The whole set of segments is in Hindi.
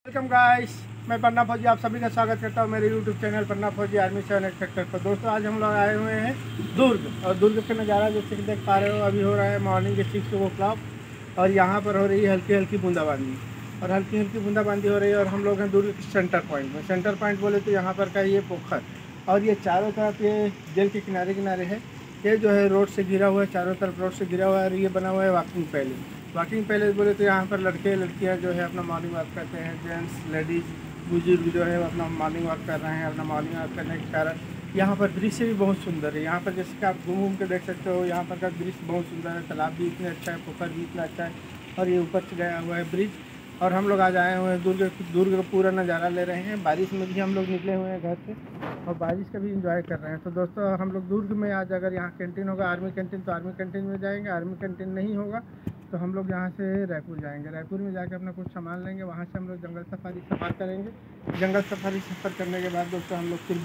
वेलकम गाइस, मैं पन्ना फौजी आप सभी का स्वागत करता हूं मेरे यूट्यूब चैनल पन्ना फौजी आर्मी 7 एक्सपेक्टर पर। दोस्तों आज हम लोग आए हुए हैं दुर्ग और दुर्ग का नज़ारा जैसे कि देख पा रहे हो अभी हो रहा है मॉर्निंग के 6 और यहाँ पर हो रही है हल्की हल्की बूंदाबांदी और हल्की हल्की बूंदाबांदी हो रही है। और हम लोग हैं दुर्ग के सेंटर पॉइंट में। सेंटर पॉइंट बोले तो यहाँ पर का ये पोखर और ये चारों तरफ ये जेल के किनारे किनारे है। ये जो है रोड से घिरा हुआ है, चारों तरफ रोड से घिरा हुआ है और ये बना हुआ है वॉकिंग पैलेस बोले तो यहाँ पर लड़के लड़कियाँ जो है अपना मॉर्निंग वॉक करते हैं। जेंट्स लेडीज़ बुजुर्ग जो है अपना मॉर्निंग वॉक कर रहे हैं। अपना मॉर्निंग वॉक करने के कारण यहाँ पर दृश्य भी बहुत सुंदर है। यहाँ पर जैसे कि आप घूम के देख सकते हो, यहाँ पर का दृश्य बहुत सुंदर है। तालाब भी इतने अच्छा है, पोखर भी इतना अच्छा है और ये ऊपर से गया हुआ है ब्रिज। और हम लोग आज आए हुए हैं दुर्ग का पूरा नज़ारा ले रहे हैं। बारिश में भी हम लोग निकले हुए हैं घर से और बारिश का भी इंजॉय कर रहे हैं। तो दोस्तों हम लोग दुर्ग में आज अगर यहाँ कैंटीन होगा आर्मी कैंटीन तो आर्मी कैंटीन में जाएंगे। आर्मी कैंटीन नहीं होगा तो हम लोग यहाँ से रायपुर जाएंगे। रायपुर में जाकर अपना कुछ सामान लेंगे। वहाँ से हम लोग जंगल सफारी सफ़र करेंगे। जंगल सफारी सफ़र करने के बाद दोस्तों हम लोग फिर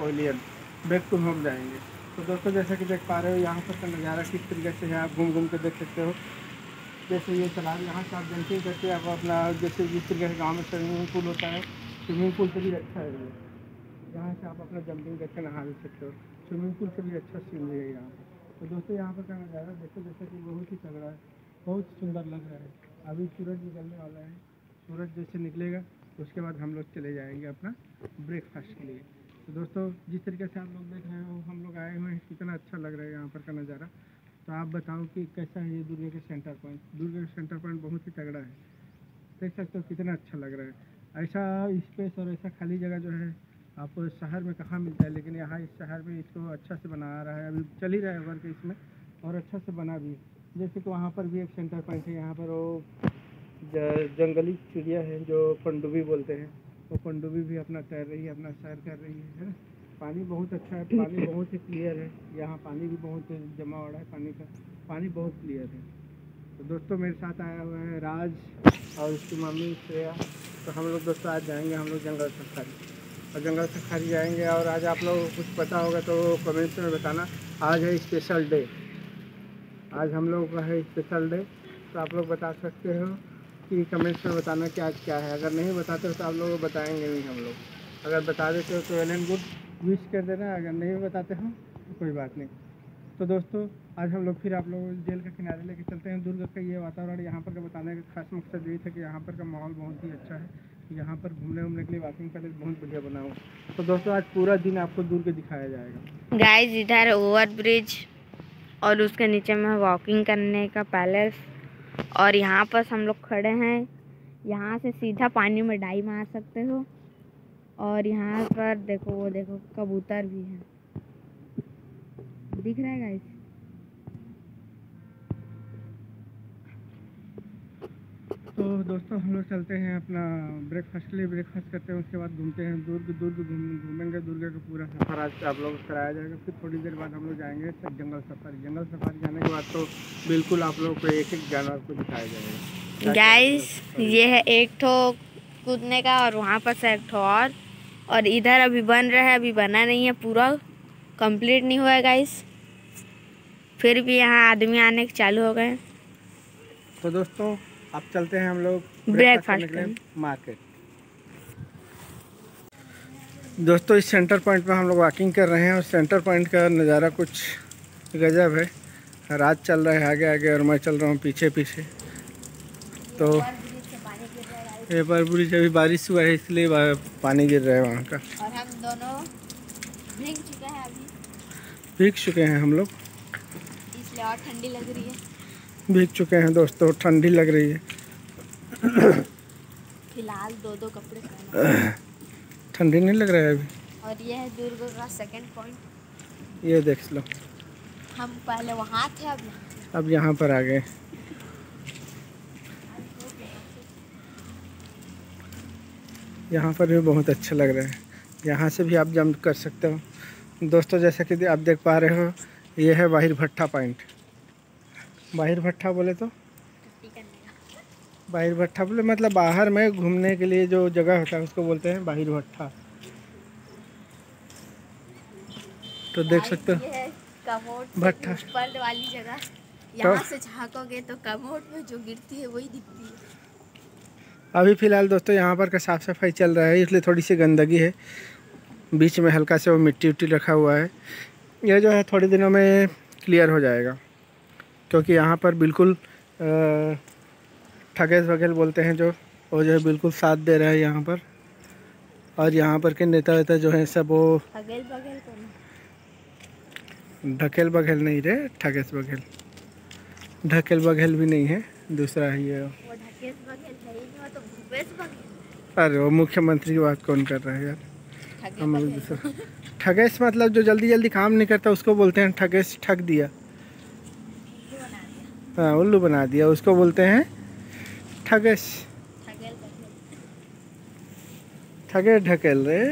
बैक टू होम जाएंगे। तो दोस्तों जैसा कि देख पा रहे हो यहाँ पर का नज़ारा किस तरीके से है, आप घूम घूम के देख सकते हो। जैसे ये तालाब यहाँ से आप जंपिंग करके आप अपना जैसे जिस तरीके से गाँव में स्विमिंग पूल होता है, स्विमिंग पूल से भी अच्छा है ये। यहाँ से आप अपना जंपिंग करके नहा भी सकते हो। स्विमिंग पूल से भी अच्छा सीनरी है यहाँ। तो दोस्तों यहाँ पर का नज़ारा देखो जैसे कि बहुत ही तगड़ा है, बहुत सुंदर लग रहा है। अभी सूरज निकलने वाला है, सूरज जैसे निकलेगा उसके बाद हम लोग चले जाएंगे अपना ब्रेकफास्ट के लिए। तो दोस्तों जिस तरीके से आप लोग देख रहे हो हम लोग आए हुए हैं, कितना अच्छा लग रहा है यहाँ पर का नज़ारा। तो आप बताओ कि कैसा है ये दुर्ग के सेंटर पॉइंट। दुर्ग के सेंटर पॉइंट बहुत ही तगड़ा है, देख सकते हो कितना अच्छा लग रहा है। ऐसा स्पेस और ऐसा खाली जगह जो है आपको शहर में कहाँ मिलता है, लेकिन यहाँ इस शहर में इसको अच्छा से बना रहा है। अभी चल ही रहा है वर्क इसमें और अच्छा से बना भी है। जैसे कि वहाँ पर भी एक सेंटर पॉइंट है, यहाँ पर वो जंगली चिड़िया है जो पनडुब्बी बोलते हैं, वो पनडुब्बी भी अपना तैर रही है, अपना सैर कर रही है ना। पानी बहुत अच्छा है, पानी बहुत ही क्लियर है। यहाँ पानी भी बहुत जमा हो रहा है, पानी बहुत क्लियर है। तो दोस्तों मेरे साथ आया हुआ है राज और उसकी मम्मी श्रेया। तो हम लोग दोस्तों आज जाएंगे हम लोग जंगल सफारी जाएंगे। और आज आप लोग को कुछ पता होगा तो कमेंट्स में बताना। आज है स्पेशल डे, आज हम लोग का है स्पेशल डे। तो आप लोग बता सकते हो कि कमेंट्स में बताना कि आज क्या है। अगर नहीं बताते हो तो आप लोग बताएंगे नहीं हम लोग। अगर बता देते हो तो वेल एंड गुड, विश कर देना। अगर नहीं बताते हो तो कोई बात नहीं। तो दोस्तों आज हम लोग फिर आप लोग जेल के किनारे लेके चलते हैं। दुर्ग का ये वातावरण यहाँ पर का बताने का खास मकसद ये था कि यहाँ पर का माहौल बहुत ही अच्छा है। यहाँ पर घूमने के लिए वॉकिंग पैलेस बहुत बढ़िया बना हुआ। तो दोस्तों आज पूरा दिन आपको दुर्ग दिखाया जाएगा। गाइस इधर ओवर ब्रिज और उसके नीचे में वॉकिंग करने का पैलेस। और यहाँ पर हम लोग खड़े हैं, यहाँ से सीधा पानी में डाइव मार सकते हो। और यहाँ पर देखो, वो देखो कबूतर भी है, दिख रहा है गाइस। तो दोस्तों हम लोग चलते हैं अपना ब्रेकफास्ट के लिए। ब्रेकफास्ट करते हैं, उसके बाद घूमते हैं दुर्ग घूमेंगे। दुर्ग का पूरा सफ़र आज आप लोग को कराया जाएगा। फिर थोड़ी देर बाद हम लोग जाएंगे जंगल सफारी जाने के बाद तो बिल्कुल आप लोगों को एक एक जानवर को दिखाया जाएगा। गाइस ये है एक ठो कूदने का और वहाँ पर से एक ठो और इधर अभी बन रहा है, अभी बना नहीं है, पूरा कंप्लीट नहीं हुआ है गाइस। फिर भी यहाँ आदमी आने चालू हो गए। तो दोस्तों अब चलते हैं हम लोग ब्रेकफास्ट करने मार्केट। दोस्तों इस सेंटर पॉइंट पे हम लोग वॉकिंग कर रहे हैं और सेंटर पॉइंट का नज़ारा कुछ गजब है। रात चल रहा है आगे आगे और मैं चल रहा हूँ पीछे। तो ये पर ब्रिज अभी बारिश हुआ है इसलिए पानी गिर रहा है वहाँ का। और हम दोनों भीग चुके हैं, भीग चुके हैं हम लोग, इसलिए और ठंडी लग रही है। भीग चुके हैं दोस्तों, ठंडी लग रही है। फिलहाल दो कपड़े पहने, ठंडी नहीं लग रहा है अभी। और ये है दुर्ग का सेकंड पॉइंट। ये देख लो, हम पहले वहाँ थे, अब यहाँ पर आ गए। यहाँ पर भी बहुत अच्छा लग रहा है, यहाँ से भी आप जंप कर सकते हो। दोस्तों जैसा कि आप देख पा रहे हो ये है बाहिर भट्टा पॉइंट। बाहिर भट्टा बोले तो मतलब बाहर में घूमने के लिए जो जगह होता है उसको बोलते हैं बाहिर भट्टा। तो देख सकते हो भट्टा ऊपर वाली जगह, यहाँ से झाँकोगे तो कमोड में जो गिरती है वही दिखती है। अभी फ़िलहाल दोस्तों यहाँ पर का साफ़ सफाई चल रहा है, इसलिए थोड़ी सी गंदगी है, बीच में हल्का से वो मिट्टी उट्टी रखा हुआ है। यह जो है थोड़े दिनों में क्लियर हो जाएगा, क्योंकि यहाँ पर बिल्कुल ठगेस वगैल बोलते हैं जो, वो जो है बिल्कुल साथ दे रहा है यहाँ पर। और यहाँ पर के नेता वेता जो है सब वो ढकेल बघेल नहीं रे, ठगेस बघेल, ढकेल बघेल भी नहीं है, दूसरा ही है वो। अरे वो मुख्यमंत्री की बात कौन कर रहा है यार, हम लोग दूसरा। ठगेस मतलब जो जल्दी जल्दी काम नहीं करता उसको बोलते हैं ठगेस, ठग दिया, हाँ उल्लू बना दिया, उसको बोलते हैं ठगेस। ठगे ढकेल रे,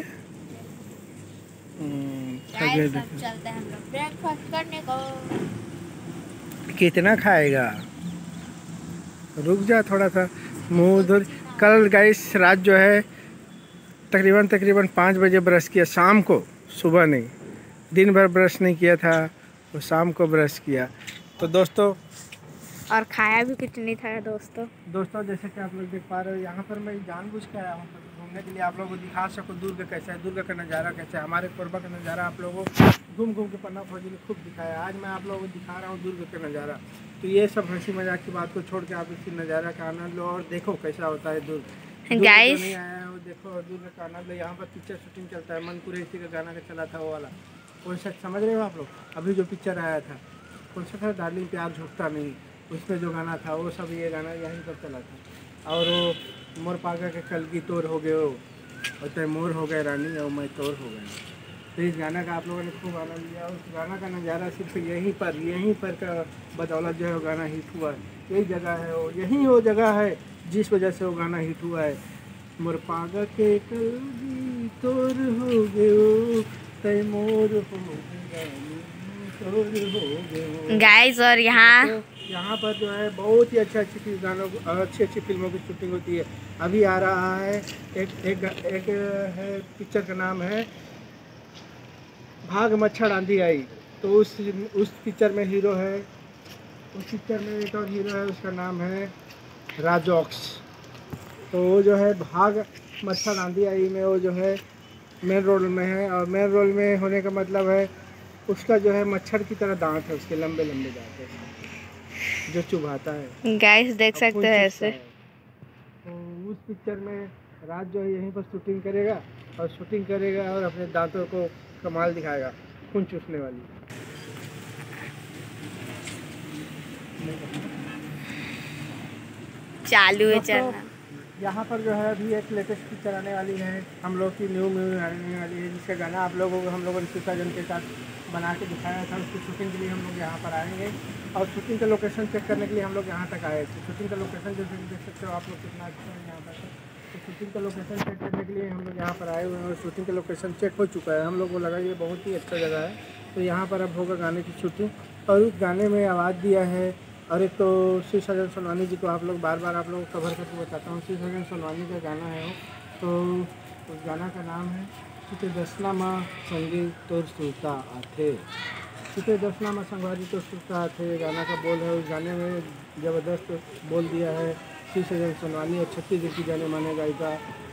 ठगे ढकेल। चलते हैं हम लोग ब्रेकफास्ट करने को। कितना खाएगा, रुक जा थोड़ा सा, मुँह धुल। कल गाइस रात जो है तकरीबन 5 बजे ब्रश किया, शाम को, सुबह नहीं, दिन भर ब्रश नहीं किया था, वो शाम को ब्रश किया। तो दोस्तों और खाया भी कुछ नहीं था दोस्तों जैसे कि आप लोग देख पा रहे हो, यहाँ पर मैं जानबूझ के आया हूँ घूमने के लिए, आप लोगों को दिखा सकूँ दुर्ग कैसा है, दुर्ग का नज़ारा कैसा है, हमारे कोरबा का नज़ारा आप लोगों को घूम के पन्ना फौजी ने खूब दिखाया। आज मैं आप लोगों को दिखा रहा हूँ दुर्ग का नज़ारा। तो ये सब हंसी मजाक की बात को छोड़ के आप इसी नज़ारा का आनंद लो और देखो कैसा होता है दुर्ग। गाइस नहीं आया हो, देखो दुर्ग का आनंद लो। यहाँ पर पिक्चर शूटिंग चलता है, मनपुरे इसी का गाना का चला था, वो वाला कौन सा समझ रहे हो आप लोग, अभी जो पिक्चर आया था कौन सा था, डार्लिंग प्यार झुकता नहीं, उसमें जो गाना था वो सब ये गाना यहीं पर चला था। और वो मोर पागा के कल की तोर हो गए, और तय मोर हो गए रानी और मैं तोर हो गया। तो इस गाना का आप लोगों ने खूब आनंद लिया। उस गाना का नज़ारा सिर्फ यहीं पर का बदौलत जो है वो गाना हिट हुआ है। यही जगह है वो, यही वो जगह है जिस वजह से वो गाना हिट हुआ है। मोर पागा के कल की तोर हो गए, तय मोर हो गए, गाइस। और यहाँ पर जो है बहुत ही अच्छी गानों अच्छी फिल्मों की शूटिंग होती है। अभी आ रहा है एक है पिक्चर का नाम है भाग मच्छर आंधी आई, तो उस पिक्चर में हीरो है, उस पिक्चर में एक और हीरो है, उसका नाम है राजॉक्स। तो वो जो है भाग मच्छर आंधी आई में वो जो है मेन रोल में है, और मेन रोल में होने का मतलब है उसका जो है मच्छर की तरह दांत है, उसके लंबे लंबे दांत है जो चुभाता है। गाइस देख सकते हैं ऐसे। तो उस पिक्चर में राज जो है यहीं पर शूटिंग करेगा और अपने दांतों को कमाल दिखाएगा, खून चूसने वाली। चालू है चलना। यहाँ पर जो है अभी एक लेटेस्ट पिक्चर आने वाली है, हम लोग की न्यू मूवी आने वाली है, जिसका गाना आप लोगों को हम लोगों ने सीताजन के साथ बना के दिखाया था। उसकी शूटिंग के लिए हम लोग यहाँ पर आएंगे और शूटिंग का लोकेशन चेक करने के लिए हम लोग यहाँ तक आए थे। शूटिंग का लोकेशन जैसे देख सकते हो आप लोग कितना अच्छा है यहाँ पर। तो शूटिंग का लोकेशन चेक करने के लिए हम लोग यहाँ पर आए हुए हैं और शूटिंग का लोकेशन चेक हो चुका है। हम लोग को लगा ये बहुत ही अच्छा जगह है, तो यहाँ पर अब होगा गाने की शूटिंग। और उस गाने में आवाज़ दिया है, और एक तो श्री सजन सोनवानी जी को आप लोग बार बार आप लोगों को कवर करके बताता हूँ, श्री सजन सोनवानी का गाना है वो। तो उस गाना का नाम है सीते दसना माँ संगी तोर सुरता आथे, सीते दसना माँ संगवारी तोर सुरता आथे गाना का बोल है। उस गाने में ज़बरदस्त बोल दिया है श्री सजन सोनवानी और छत्तीसगढ़ की जाने माने गायिका।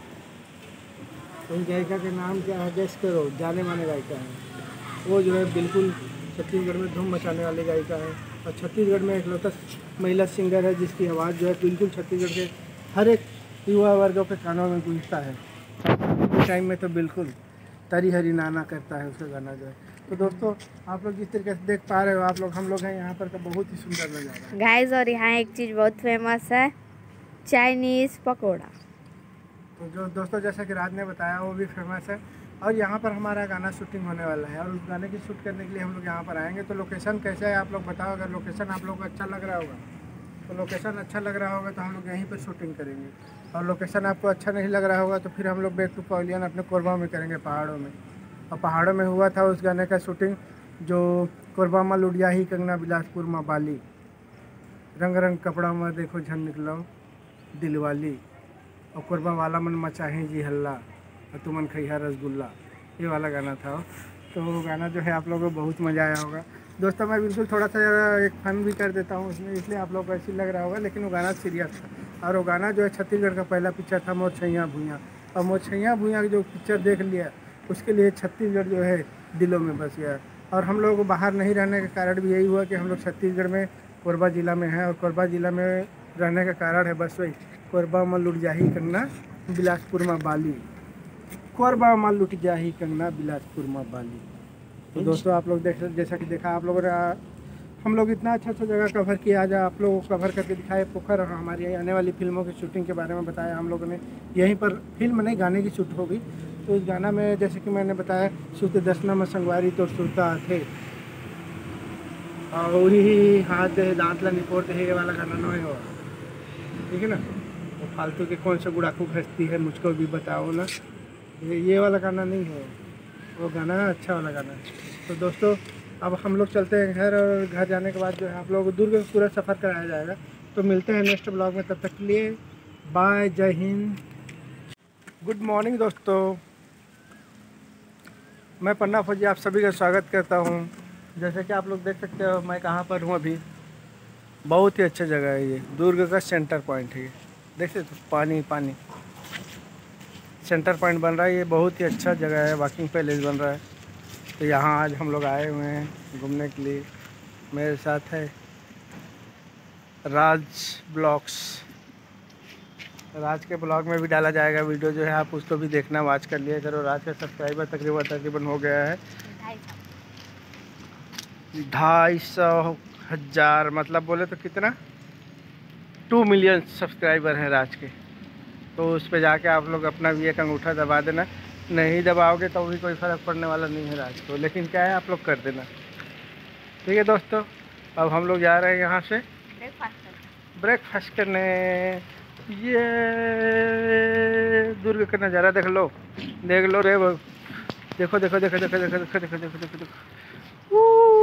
उन गायिका के नाम क्या है गेस करो, जाने माने गायिका है वो, जो है बिल्कुल छत्तीसगढ़ में धूम मचाने वाली गायिका है। और छत्तीसगढ़ में एकलौता महिला सिंगर है जिसकी आवाज़ जो है बिल्कुल छत्तीसगढ़ के हर एक युवा वर्गों के कानों में गूंजता है। टाइम में तो बिल्कुल तरी हरी नाना करता है उसका गाना जो है। तो दोस्तों आप लोग जिस तरीके से देख पा रहे हो आप लोग, हम लोग हैं यहाँ पर का बहुत ही सुंदर नज़ारा गाइस। और यहाँ एक चीज़ बहुत फेमस है, चाइनीज़ पकौड़ा। तो जो दोस्तों जैसा कि राज ने बताया वो भी फेमस है। और यहाँ पर हमारा गाना शूटिंग होने वाला है और उस गाने की शूट करने के लिए हम लोग यहाँ पर आएंगे। तो लोकेशन कैसा है आप लोग बताओ। अगर लोकेशन आप लोग को अच्छा लग रहा होगा तो लोकेशन अच्छा लग रहा होगा तो हम लोग यहीं पर शूटिंग करेंगे, और लोकेशन आपको अच्छा नहीं लग रहा होगा तो फिर हम लोग बैक टू पवेलियन अपने कोरबा में करेंगे, पहाड़ों में। और पहाड़ों में हुआ था उस गाने का शूटिंग जो कोरबा माँ लुडिया ही कंगना बिलासपुर माँ बाली, रंग रंग कपड़ा में देखो झन निकलो दिलवाली, और कोरबा वाला मन मचाहे जी हल्ला और तुमन खैहा रसगुल्ला, ये वाला गाना था। तो वो गाना जो है आप लोगों को बहुत मज़ा आया होगा। दोस्तों मैं बिल्कुल थोड़ा सा एक फन भी कर देता हूँ उसमें, इसलिए आप लोगों को ऐसी लग रहा होगा, लेकिन वो गाना सीरियस था। और वो गाना जो है छत्तीसगढ़ का पहला पिक्चर था मोर छैया भूइयाँ। और मोर छैया भूइयाँ जो पिक्चर देख लिया उसके लिए छत्तीसगढ़ जो है दिलों में बस गया। और हम लोग बाहर नहीं रहने का कारण भी यही हुआ कि हम लोग छत्तीसगढ़ में कोरबा ज़िला में हैं, और कोरबा ज़िला में रहने का कारण है बस वही कोरबा में लुट जाही कंगना बिलासपुर में बाली, कोरबा में लुट जाही कंगना बिलासपुर में बाली। तो दोस्तों आप लोग देख जैसा कि देखा आप लोगों ने, हम लोग इतना अच्छा जगह कवर किया, आज आप लोगों को कवर करके दिखाए पोखर, और हमारी आने वाली फिल्मों की शूटिंग के बारे में बताया हम लोगों ने। यहीं पर फिल्म नहीं गाने की शूट होगी। तो इस गाना में जैसे कि मैंने बताया सुत दसना में संगवारी तो सुरता थे और ही हाथ दे दांत ला निपोर दे, ये वाला गाना नहीं हो, ठीक है ना। वो फालतू के कौन सा गुड़ाकू खसती है मुझको भी बताओ ना, ये वाला गाना नहीं है, वो गाना अच्छा वाला गाना है। तो दोस्तों अब हम लोग चलते हैं घर, और घर जाने के बाद जो है आप लोगों को दुर्ग का पूरा सफ़र कराया जाएगा। तो मिलते हैं नेक्स्ट ब्लॉग में, तब तक के लिए बाय, जय हिंद, गुड मॉर्निंग दोस्तों। मैं पन्ना फौजी आप सभी का स्वागत करता हूँ। जैसे कि आप लोग देख सकते हो मैं कहाँ पर हूँ अभी। बहुत ही अच्छा जगह है ये, दुर्ग का सेंटर पॉइंट है ये, देख सकते हो पानी पानी सेंटर पॉइंट बन रहा है। ये बहुत ही अच्छा जगह है, वॉकिंग पैलेस बन रहा है। तो यहाँ आज हम लोग आए हुए हैं घूमने के लिए। मेरे साथ है राज ब्लॉग्स। राज के ब्लॉग में भी डाला जाएगा वीडियो जो है, आप उसको भी देखना, वॉच कर लिया करो। राज का सब्सक्राइबर तकरीबन हो गया है 250,000, मतलब बोले तो कितना 2 मिलियन सब्सक्राइबर हैं राज के। तो उस पर जाके आप लोग अपना भी एक अंगूठा दबा देना, नहीं दबाओगे तो भी कोई फ़र्क पड़ने वाला नहीं है राज को, लेकिन क्या है आप लोग कर देना, ठीक है दोस्तों। अब हम लोग जा रहे हैं यहाँ से ब्रेकफास्ट करने। ये दुर्ग का नज़ारा देख लो रे, देखो देखो देखो देखो देखो देखो देखो देखो देखो देखो।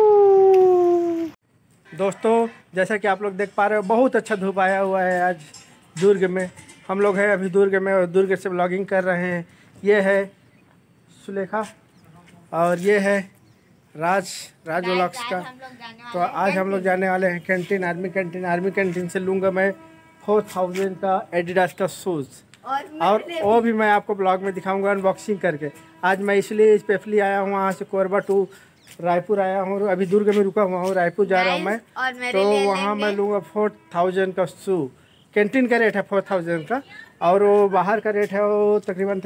दोस्तों जैसा कि आप लोग देख पा रहे हो बहुत अच्छा धूप आया हुआ है आज दुर्ग में। हम लोग हैं अभी दुर्ग में और दुर्ग से ब्लॉगिंग कर रहे हैं। ये है सुलेखा और ये है राज व्लॉग्स का। तो आज हम लोग जाने वाले हैं कैंटीन, आर्मी कैंटीन से लूँगा मैं 4000 का एडिडास का शूज़, और वो भी मैं आपको ब्लॉग में दिखाऊंगा अनबॉक्सिंग करके। आज मैं इसलिए स्पेशली आया हूँ वहाँ से कोरबा टू रायपुर आया हूँ, अभी दुर्ग में रुका हुआ हूँ, रायपुर जा रहा हूँ मैं। तो वहाँ मैं लूँगा 4000 का शू। कैंटीन का रेट है 4000 का, और वो बाहर का रेट है वो तकरीबन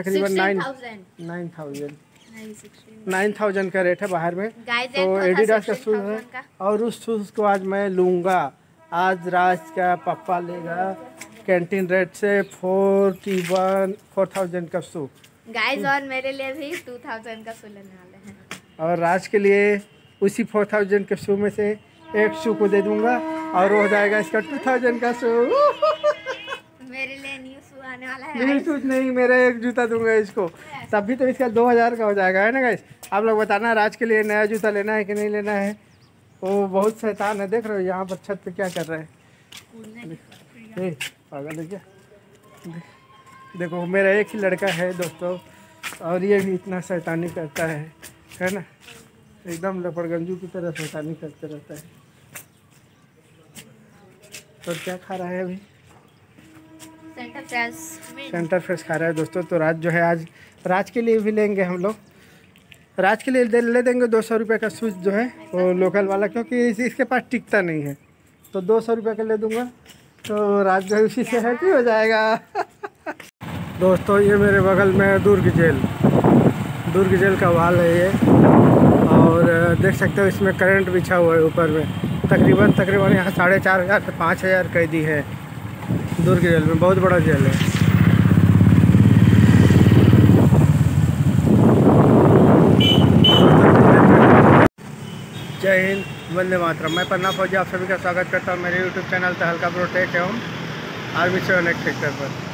9,000 का रेट है बाहर में। तो एडिडास का शूज़ है, और उस शूज़ को आज मैं लूँगा। आज राज का पापा लेगा कैंटीन रेट से 4000 का शू गाइस, और मेरे लिए भी 2000 का शू लेने वाले हैं, और राज के लिए उसी 4000 के शू में से एक शू को दे दूंगा, और वो हो जाएगा इसका 2000 का शू। मेरे लिए न्यू शू आने वाला है। न्यू शूज नहीं, मेरा एक जूता दूंगा इसको, तभी तो इसका 2000 का हो जाएगा, है ना गाइस। आप लोग बताना राज के लिए नया जूता लेना है कि नहीं लेना है। वो बहुत शैतान है, देख रहे हो यहाँ पर छत पे क्या कर रहा है, पागल है क्या। देखो मेरा एक ही लड़का है दोस्तों, और ये भी इतना शैतानी करता है ना, एकदम लपड़गंजू की तरह शैतानी करते रहता है। तो क्या खा रहा है अभी, सेंटर फ्रेश खा रहा है दोस्तों। तो राज जो है आज राज के लिए भी लेंगे हम लोग, राज के लिए ले देंगे 200 रुपये का शूज़ जो है वो लोकल वाला, क्योंकि इसके पास टिकता नहीं है। तो 200 रुपये का ले दूंगा, तो राज जो है उसी से हैप्पी हो जाएगा। दोस्तों ये मेरे बगल में दुर्ग जेल का वाल है ये, और देख सकते हो इसमें करंट बिछा हुआ है ऊपर में। तकरीबन यहाँ 4500 से 5000 कैदी है दुर्ग जेल में, बहुत बड़ा जेल है। जय हिंद, वंदे मातरम। मैं पन्ना फौजी आप सभी का स्वागत करता हूँ मेरे YouTube चैनल तहलका प्रोटेक्ट एवं आर्मी 7 सेक्टर पर।